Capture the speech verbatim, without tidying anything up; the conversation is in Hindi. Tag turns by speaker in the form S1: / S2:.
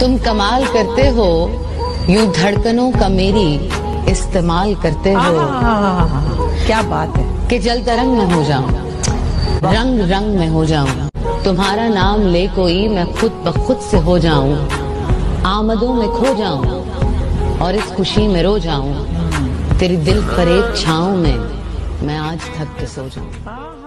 S1: तुम कमाल करते हो, यूं धड़कनों का मेरी इस्तेमाल करते हो।
S2: क्या बात है
S1: कि जल तरंग में हो जाऊं, रंग रंग में हो जाऊं, तुम्हारा नाम ले कोई मैं खुद ब खुद से हो जाऊं, आमदों में खो जाऊं और इस खुशी में रो जाऊं, तेरी दिल फरेब छाँव में मैं आज थक के सो जाऊं।